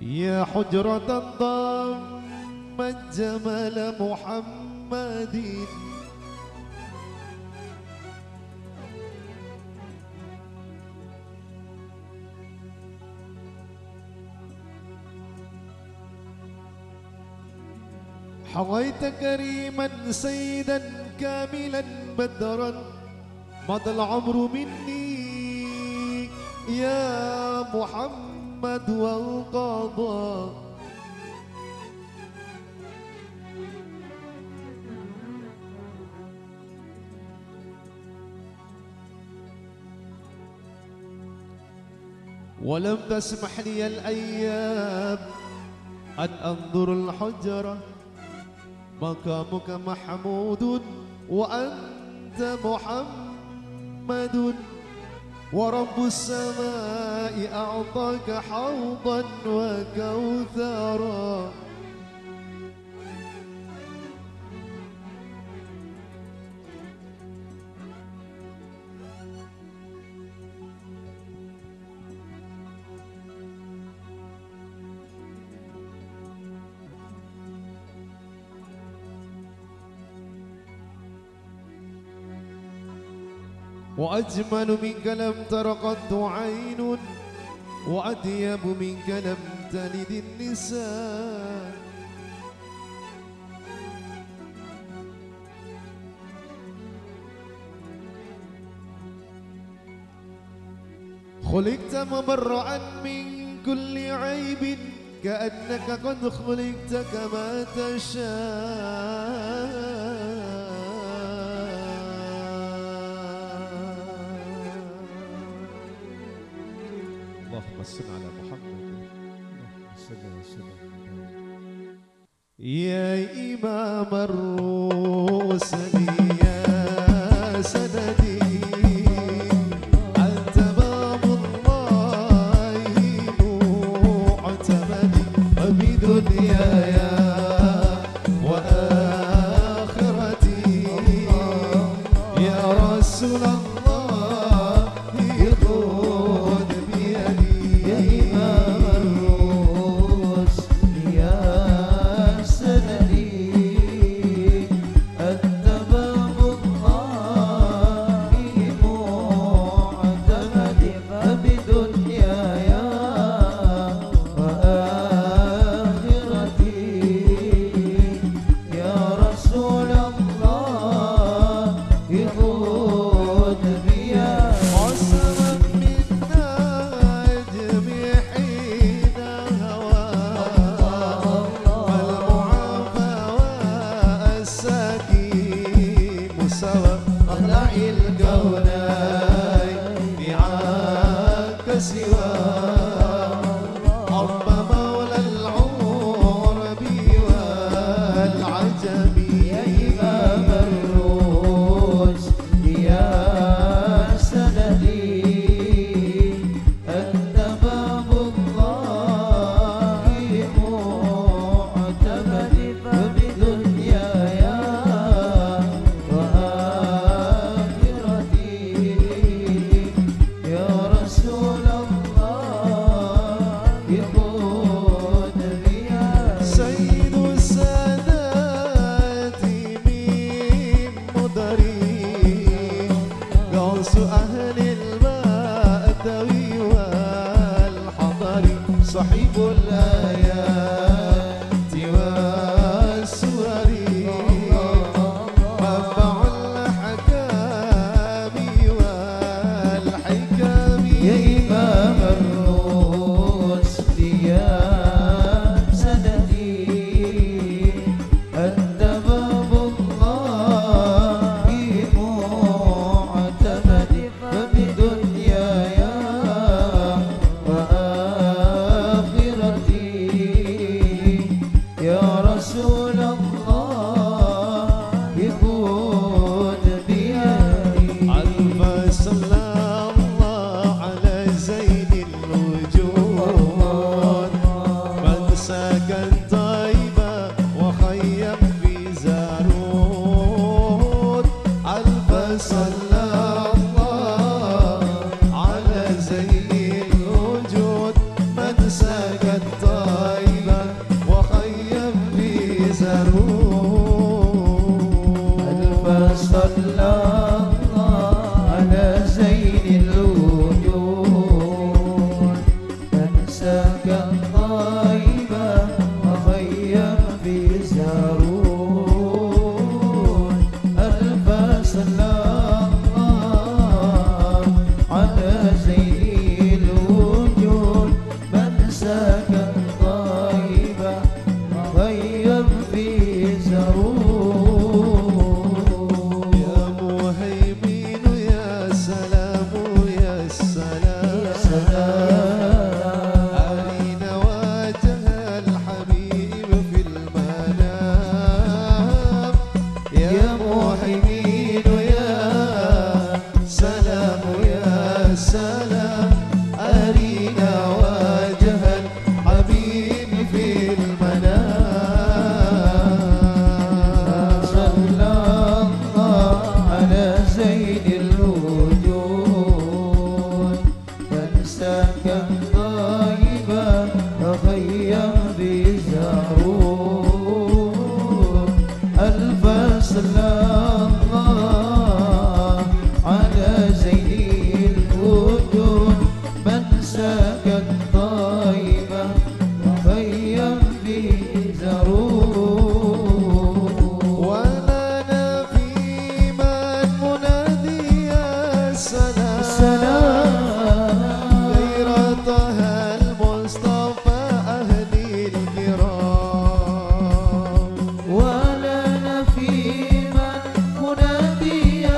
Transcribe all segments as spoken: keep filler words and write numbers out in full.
يا حجرة ضمت جمال محمد حويت كريما سيدا كاملا بدرا مضى العمر مني يا محمد والقضاء ولم تسمح لي الأيام أن أنظر الحجرة مقامك محمود وأنت محمد ورب السماء أعطاك حوضا وكوثرا وأجمل منك لم تر قط عين وأطيب منك لم تلد النساء خلقت مبرأ من كل عيب كأنك قد خلقت كما تشاء اللهم صل على محمد صلى الله عليه وسلم. يا إمام الرسل يا سندي أنت باب الله معتمدي وبدنياي وآخرتي يا رسول الله صحيب الآيات والسور منبع الأحكام والحكم يا إمام الرسل يا سندي أنت باب الله معتمد فبدنياي وآخرتي سكن طيبة تخيم بزهور ألف صلاة الله على زين الوجود من سكن طيبة تخيم بزهور ولنا في من منادي السلام غير طه المصطفى أهل الكرام ولنا في من منادي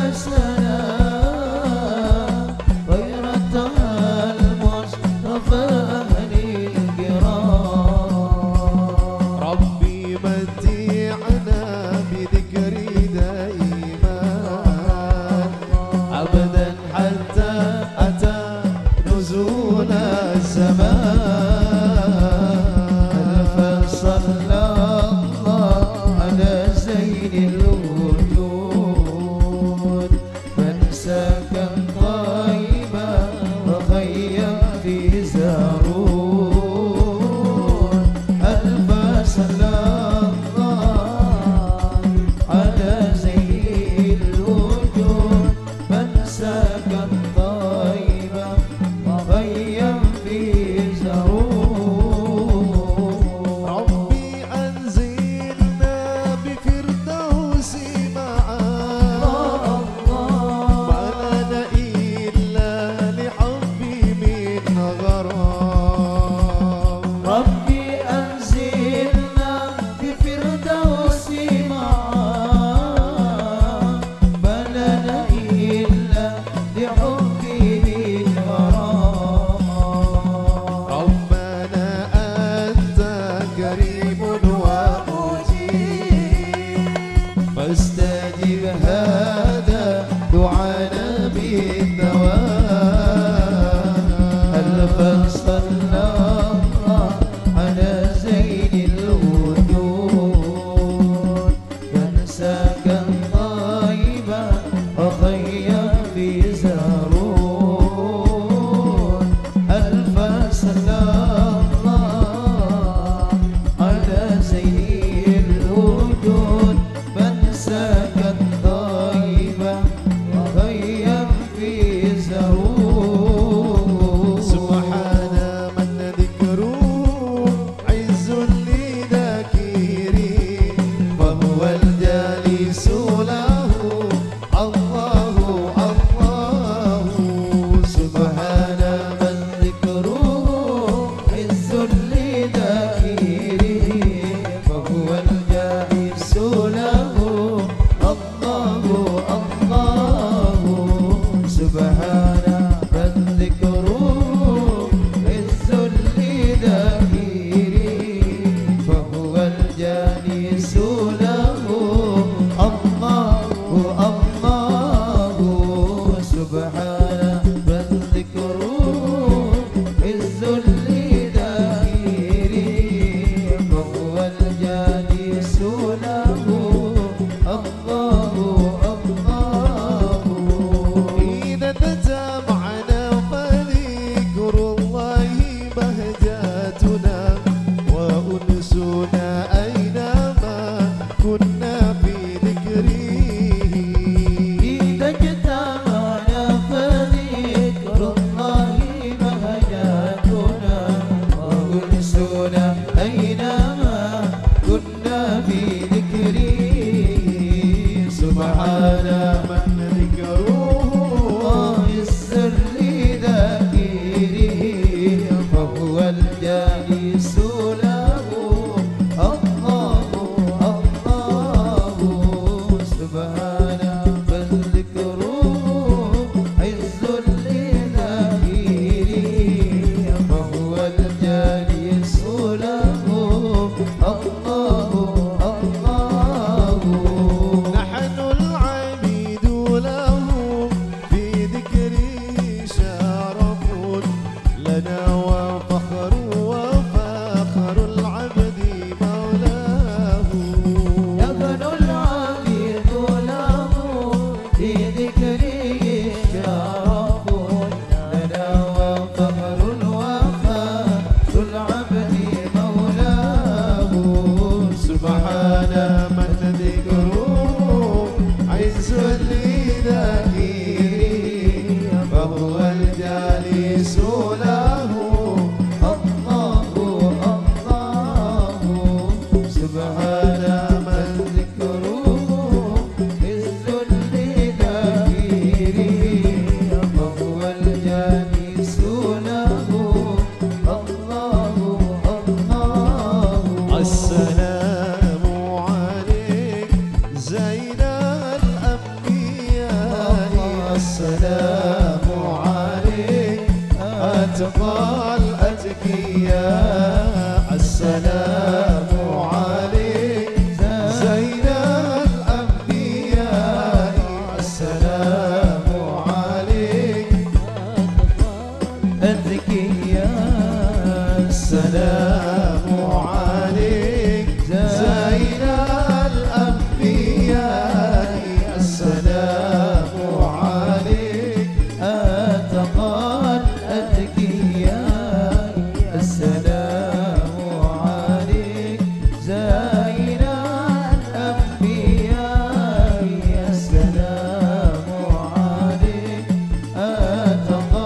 السلام غير طه المصطفى أهل الكرام ربي متعنا بذكر دائما أبدا حتى أتى نزول الزمان فصلى الله على زين الوجود من سكن طيبا وخيم في زارون ألف صلى الله على زين الوجود من سكن طيبا وخيم في زارون ربي أنزلنا بفردوس معا ما لنا إلا لحبي من غرام ربي أنزلنا بفردوس معا ما لنا إلا لحبي من غرام ربنا أنت كريم ومجيب فاستجب هذا دعانا بالدوام ألف صلى الله على زين الوجود من سكن طيبا وخيم في زارون ألف صلى الله على زين الوجود من سكن طيبا وخيم في زارون سبحان من أتقى الأتقياء السلام عليك زين الأنبياء السلام عليك الذكياء السلام عليك زين الأنبياء السلام عليك أتقى الأذكياء السلام عليك زين الأنبياء السلام عليك أتقى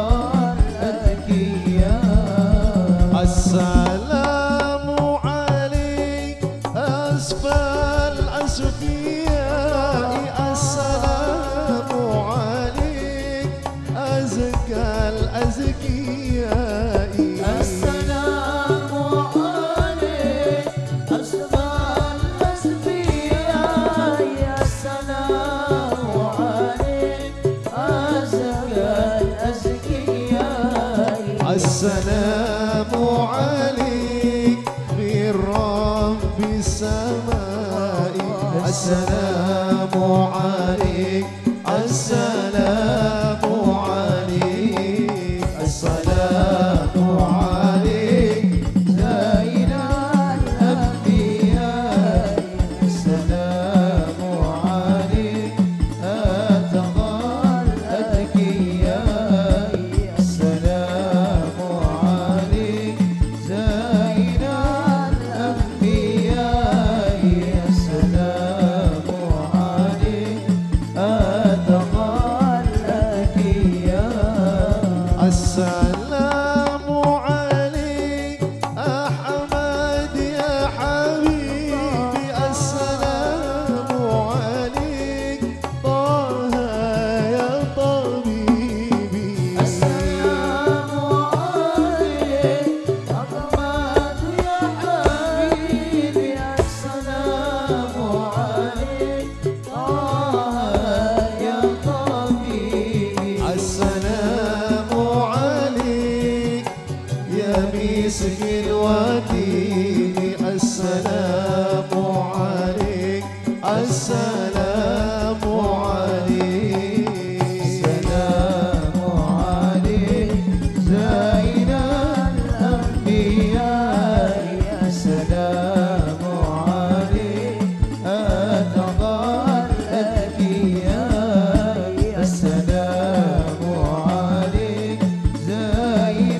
الأذكياء السلام عليك أسفى الأسفياء السلام عليك أزكى الأزكياء السلام عليك أسفى الأسفياء السلام عليك أزكى الأزكياء السلام عليك من رب السماء السلام عليك السلام عليك السلام عليك زين الأنبياء السلام عليك أتقى الأذكياء السلام عليك زين الأنبياء السلام عليك أتقى الأذكياء السلام عليك أحمد يا حبيبي السلام عليك طه يا طبيبي السلام عليك أحمد يا حبيبي السلام عليك طه يا طبيبي السلام عليك يا مسك الوديع السلام عليك السلام عليك السلام عليك زين الأنبياء السلام عليك أتقى الأذكياء السلام عليك زين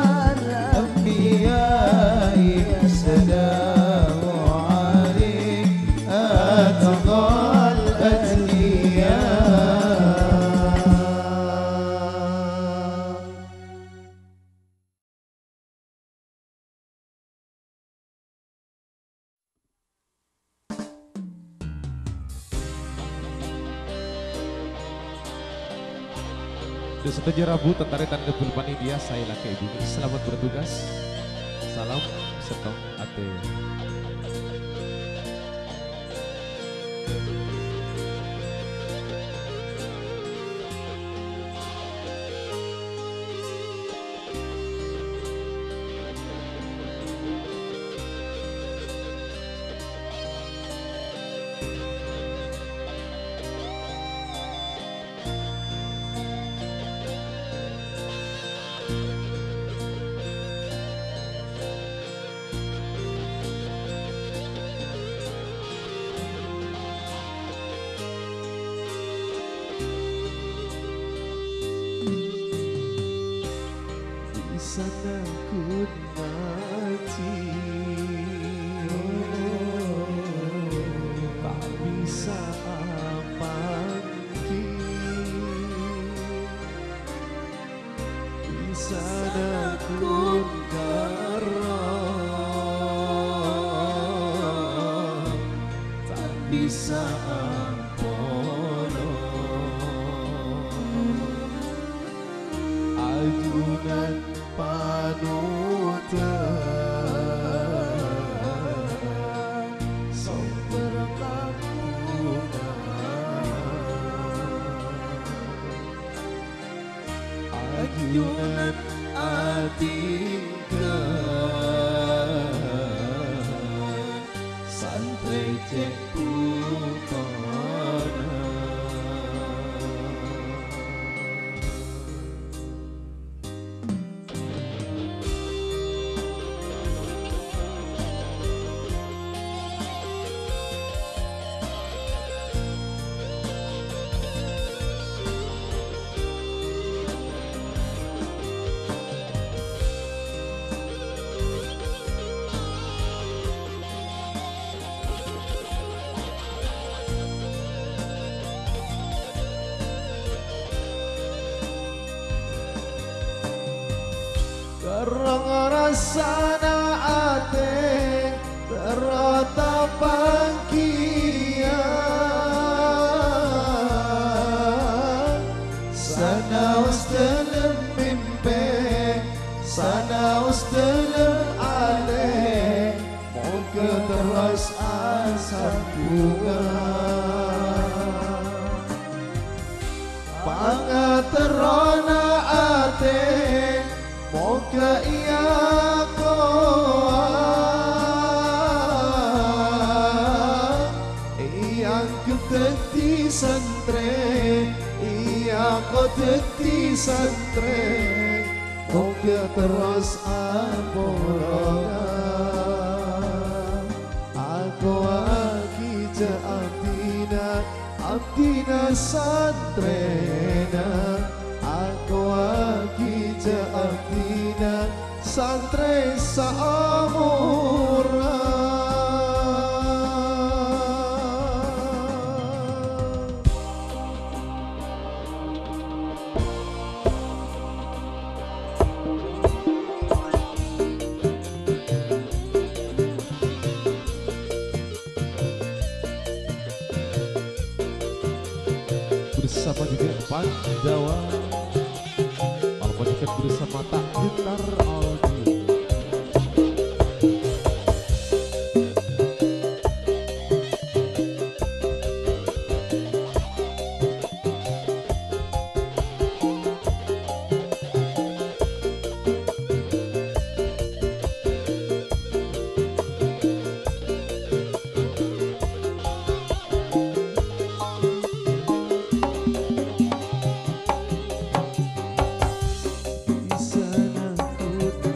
الأنبياء السلام عليك أتقى الأذكياء. Dosa tujuh Rabu tentara tanda pulpani dia saya laki ibu. Selamat bertugas. Salam setong ate. sana ku mati, tak bisa amati. Di sana ku garang, tak bisa ampono. Ajunan panutan sumber kampungan, ajunan tinggal santri cek utara. Kerong rasana ate terotapang kian Sanaus dalam mimpi, sanaus dalam ale, moga terus asal Tuhan. Pangaterona ate, moga ia koa, yang keteti santre, ia keteti santre, moga terus amporokan. Aku aki ja abdina, abdina santrena. Aku aki ja abdina, santre saamura. Bersama juga Pandawa Alpanikan bersama Tak Gitar Audio. Di sana ku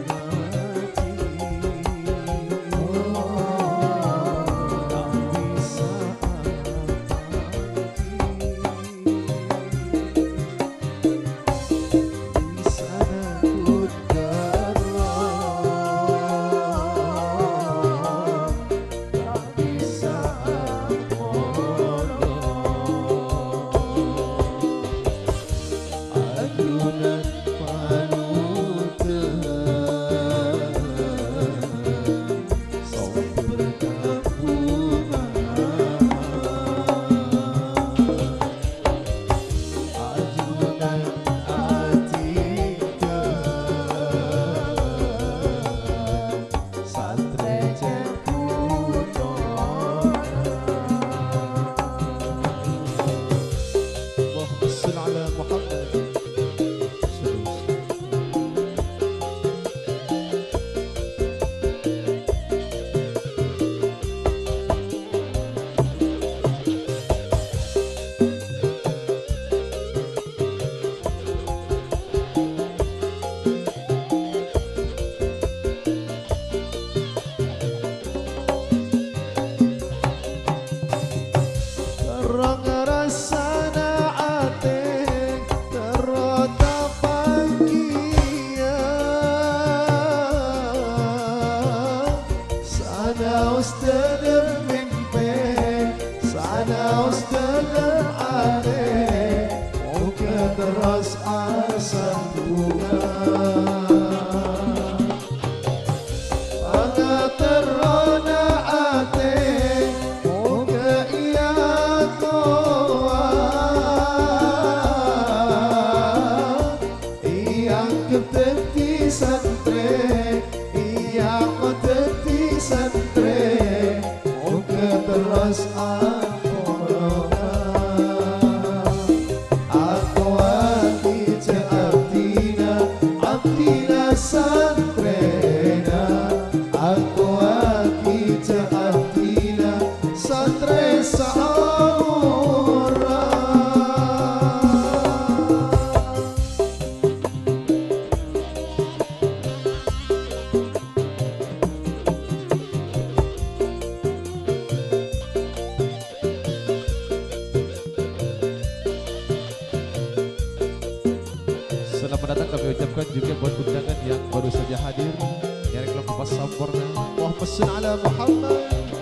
hadir dari kelompok pas Sampurna. Allahumma salli ala Muhammad.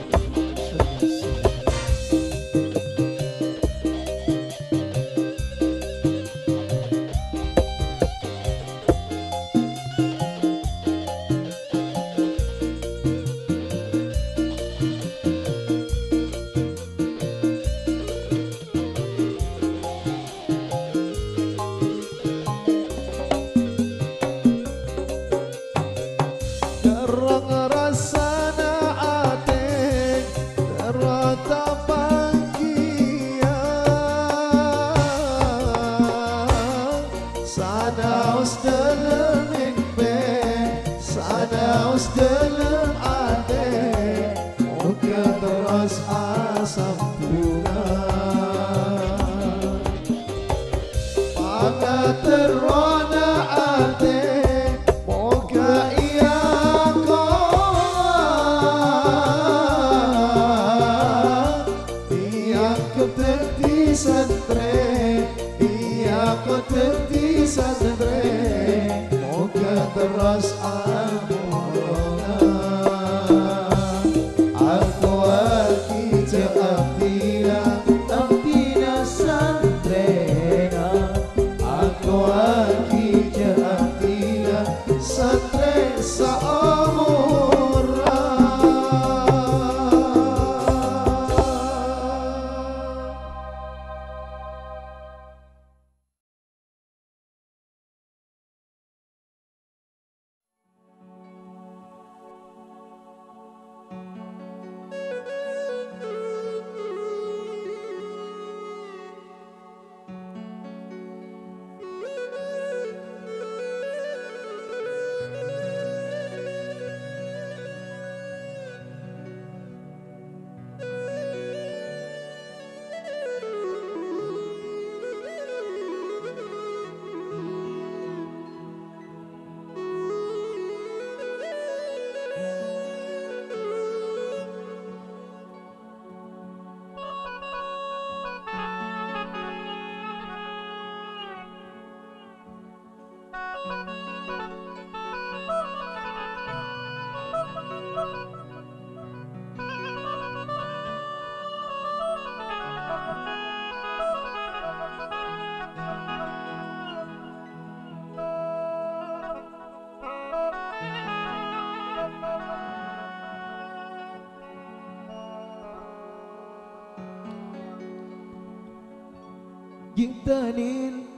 جئتني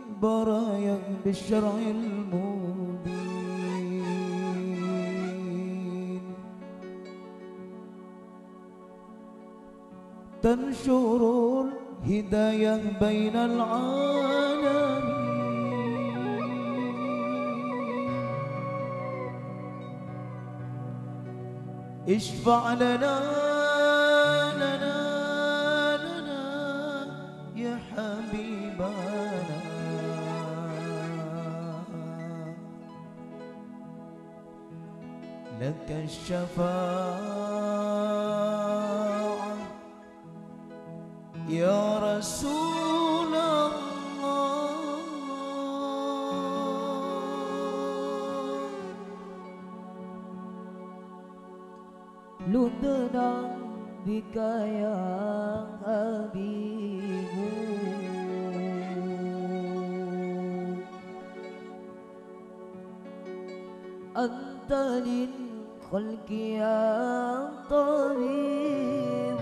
البرايا بالشرع المبين تنشر الهداية بين العالمين اشفع لنا لنا لنا يا حبيبنا لك الشفاعة يا رسول الله لدنا بك يا حبيب أنت للخلق يا طبيب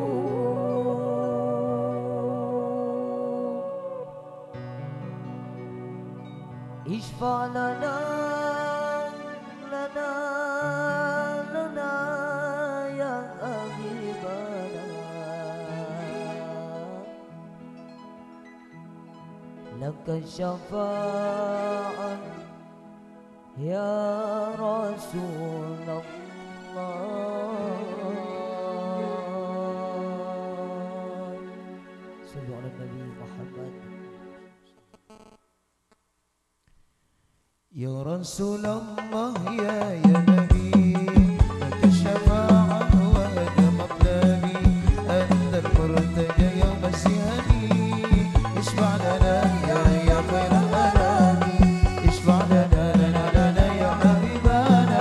اشفع لنا لنا لنا يا حبيبنا لك الشفاعة يا رسول الله صلوا على النبي محمد يا رسول الله يا يا نبي لك الشفاعة وهذا مطلبي أنت المرتجى يوم السهامي اشفع لنا يا يا خير الأنام اشفع لنا لنا لنا يا حبيبنا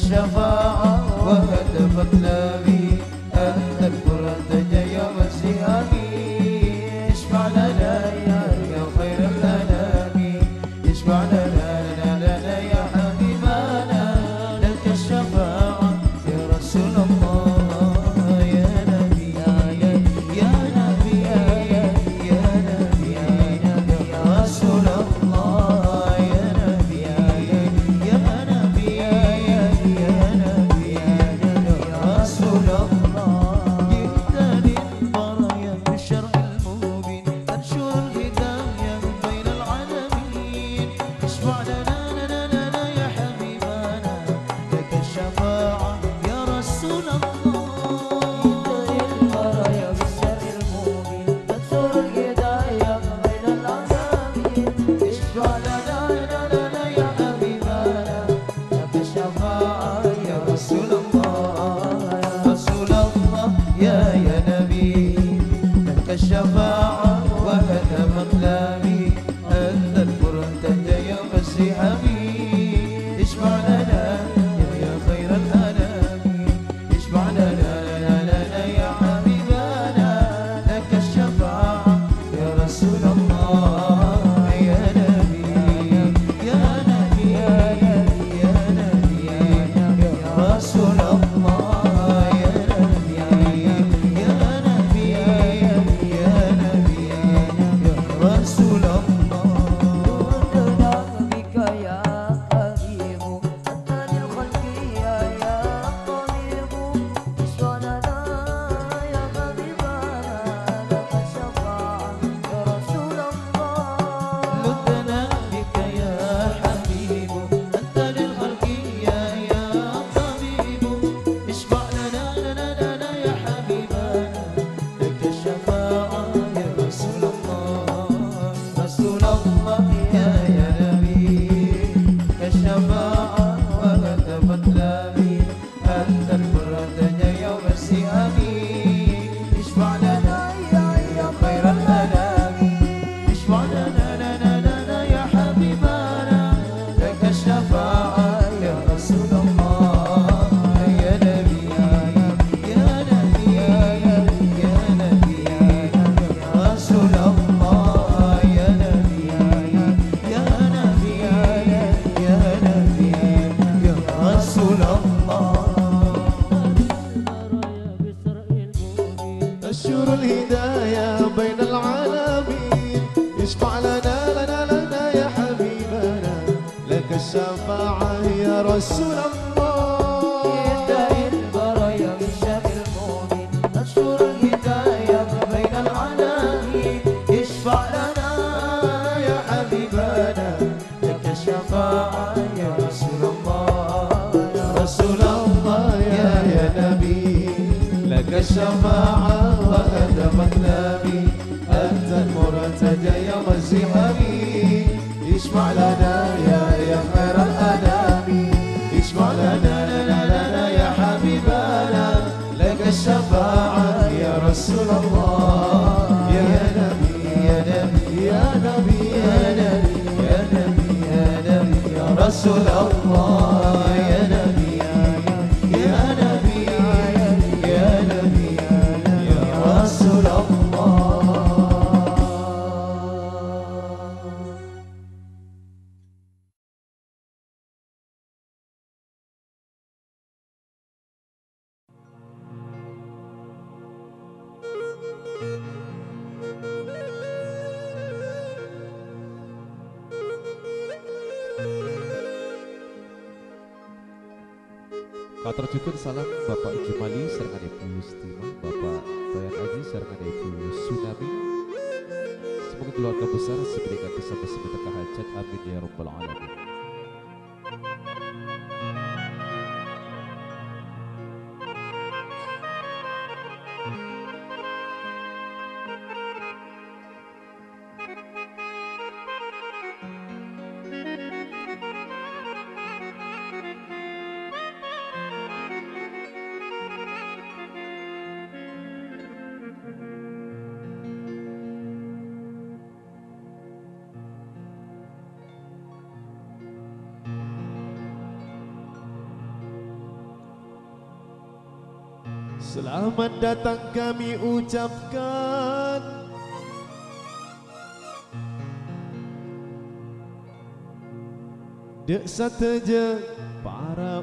الشفاعة وهدف النبي أنت المرتجى يوم الزهام اشفع لنا يا يا خير الأنام اشفع لنا لنا يا حبيبنا لك الشفاعة يا رسول الله يا نبي يا نبي يا نبي يا رسول الله يا نبي يا نبي يا نبي يا رسول الله جئت للبرايا بالشرع المبين تنشر الهداية بين العالمين اشفع لنا لنا لنا يا حبيبنا لك الشفاعة يا رسول الله البرايا بالشر المبين تنشر الهداية بين العالمين اشفع لنا لنا لنا يا حبيبنا لك الشفاعة يا رسول الله رسول الله يا يا نبي لك الشفاعة وهذا مقلامي أنت المرتجى يوم الزحام اشفع لنا يا يا خير الأنام اشفع لنا لنا لنا يا حبيبنا لك الشفاعة يا رسول الله يا نبي يا نبي يا نبي يا رسول الله يا نبي يا نبي يا نبي يا رسول الله دعوتنا بك يا حبيب أنت للخلق يا يا طبيب اشفع لنا يا حبيبنا لك الشفاعة يا رسول الله لدنا بك يا حبيب أنت للخلق يا يا طبيب اشفع لنا لنا لنا يا حبيبنا لك الشفاعة يا رسول الله رسول الله يا يا نبي الشفاعة وهتف النبي أنت المرتجى يوم الزحام اشفع لنا يا يا خير الأنام اشفع لنا لنا لنا يا حبيبنا لك الشفاعة يا رسول الله يا نبي يا نبي يا نبي يا رسول الله يا نبي يا نبي يا نبي يا رسول الله أشهر الهداية بين العالمين اشفع لنا لنا لنا يا حبيبنا لك الشفاعة يا رسول الله البرايا بالشر المبين تنشر الهداية بين العالمين اشفع لنا يا حبيبنا لك الشفاعة يا رسول الله يا رسول الله يا يا نبي لك الشفاعة وهدف النبي أنت المرتجى يوم الزحام اشفع لنا يا يا خير الأنام اشفع لنا لنا لنا يا حبيبنا لك الشفاعة يا رسول الله يا نبي يا نبي يا نبي يا نبي يا نبي يا نبي يا رسول الله يا نبي يا نبي يا نبي يا رسول الله Katur syukur salam Bapak Jumali serangan Ibu Stima, Bapak Toyan Aji serangan Ibu Tsunami. Semoga keluarga besar diberikan bersama-sama berkah hajat, amin ya rabbal alamin. Selamat datang kami ucapkan dek sateja para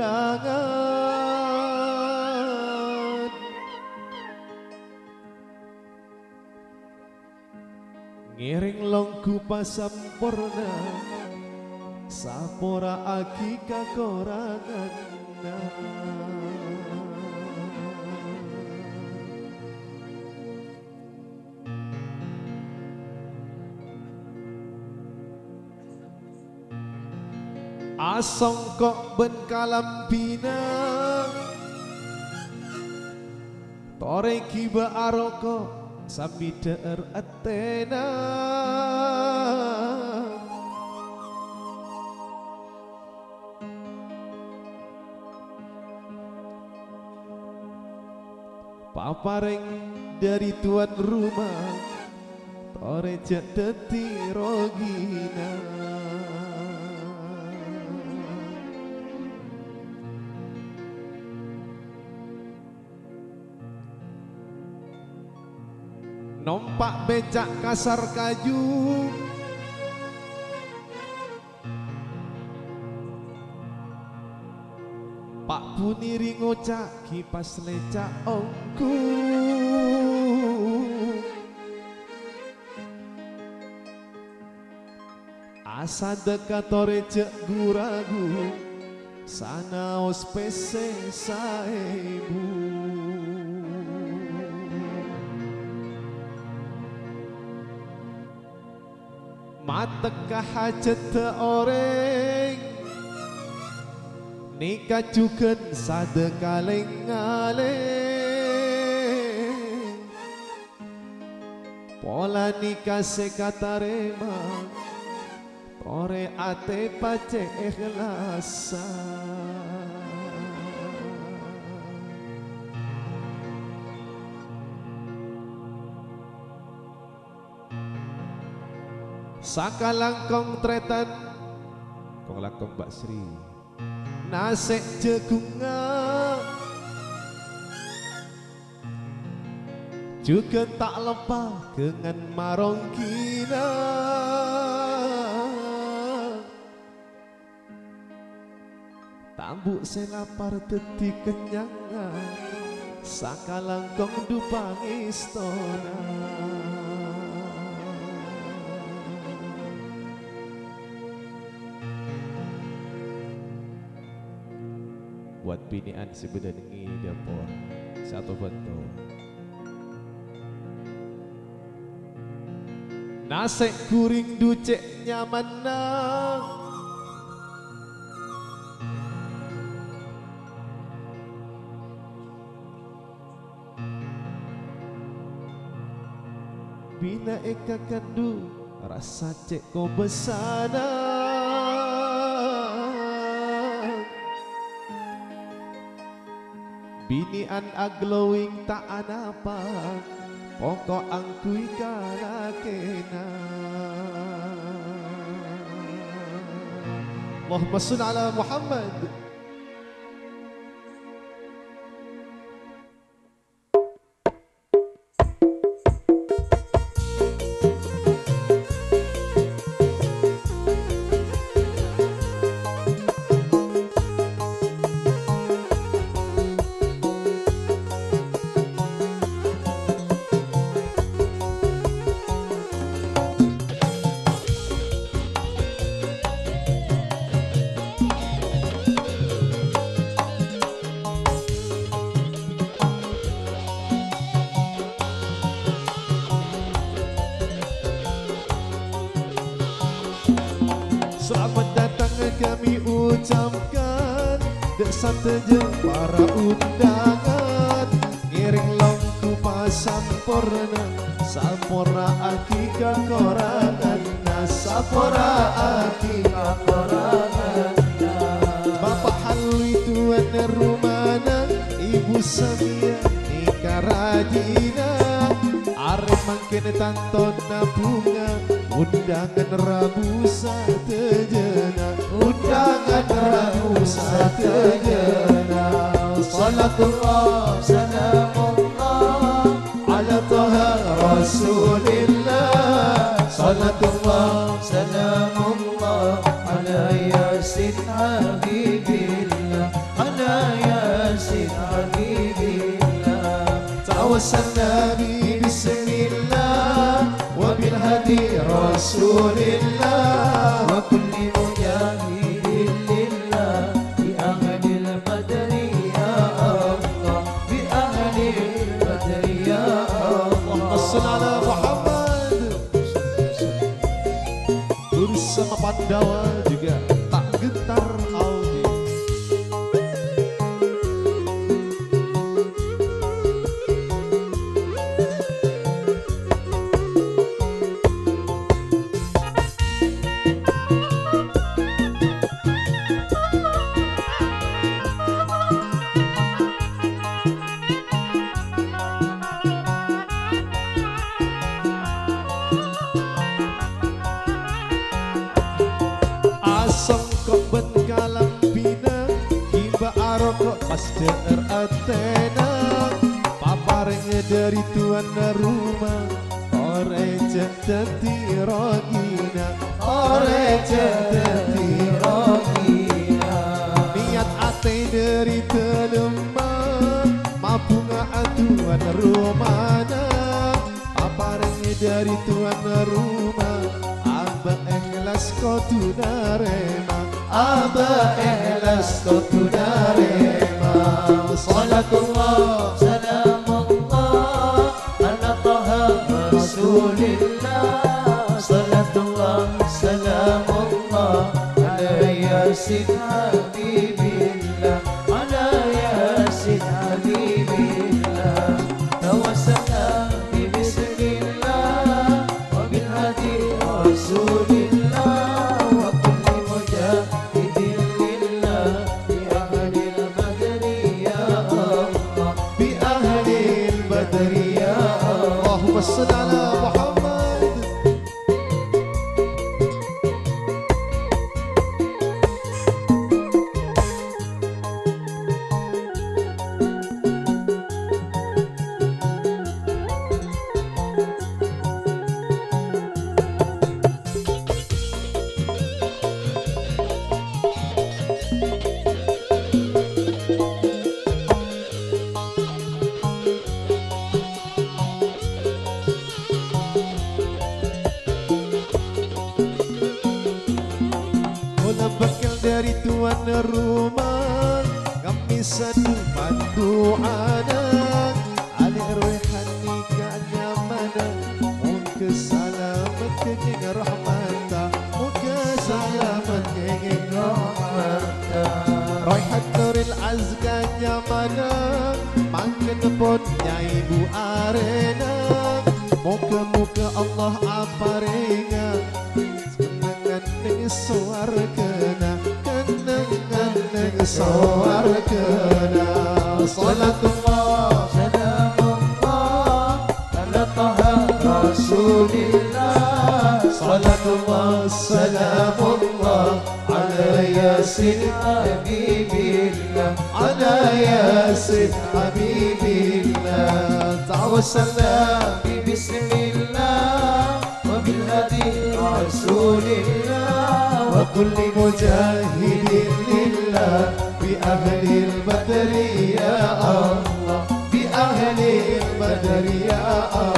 undangan. Ngiring longku pasampurna sapora aki kakorangan. Asong kok ben kalampina tore kiba aroko sambil der atena papareng dari tuan rumah tore jak teti rogina. Nompak becak kasar kaju Pak puniri ngocak kipas lecak ongku. Asa dekat tore cek guragu sana ospese saebu. Mata hajat orang nikah cuken sada kaleng-aleng pola nikah sekatarema tore ate pace ikhlasa. Saka langkong tretan kong langkong Mbak Sri nasek jegunga juga tak lupa dengan marongkina. Tambuk selapar teti kenyangan saka langkong dupang istana. Buat binian sebenarnya dapur satu bentuk nasek kuring ducek nyaman nang bina eka kandu rasa cek ko besana. Binian aglowing tak anapa pokok angkui kalakena. Allahumma salli ala Muhammad. Selamat datang kami ucapkan dek sateja para undangan. Ngiring longku pasampurna sapora aki kakorangan. Sapora aki kakorangan. Bapak halui tuan rumana ibu Samia nikah rajina. Arep mangkin tantona bunga undangan Rabu satejana. Undangan Rabu satejana. صلاة الله سلام الله على طه رسول الله صلاة الله سلام الله على ياسين حبيب الله على ياسين حبيب الله توسلنا به بسم الله وبالهدي رسول الله وكل مجاهد لله بأهل البدر يا الله بأهل البدر يا الله Asal ala Muhammad bersama Pandawa juga tak gentar Audi. Asam kok ben kalam bina Kiba arokok pas denger Athena Papareng dari tuan rumah Oreja teti rogina Oreja teti rogina Niat ate dari telemah Mampu ngatuan rumana Papareng dari tuan rumah Abang ikhlas kau tunarema Abang ikhlas kau tunarema Salatullah salamullah ala taha rasulillah salatullah salamullah ala yasin habibillah ala yasin habibillah tawassalna bi bismillah wa bil hadi rasulillah wa kulli mujahidin lillah bi ahlil badri ya Allah bi ahlil badri ya Allah Allahumma salli ala Muhammad. Mula bakal dari tuan rumah Kami satu bantu anak Alik rehan nikahnya mana Muka salamat kenging rahmata Muka salamat kenging rahmata Raihat Nuril Azkanya mana Makan potnya ibu arena Muka-muka Allah aparenga Kenangan neng suar kena Kenangan neng suar kena Salatullah salamullah ala taha rasulillah salatullah salamullah ala yasin habibillah ala yasin habibillah tawassalna bi bismillah wa bil hadi rasulillah wa kulli mujahidin lillah bi ahlil badri ya Allah bi ahlil badri ya Allah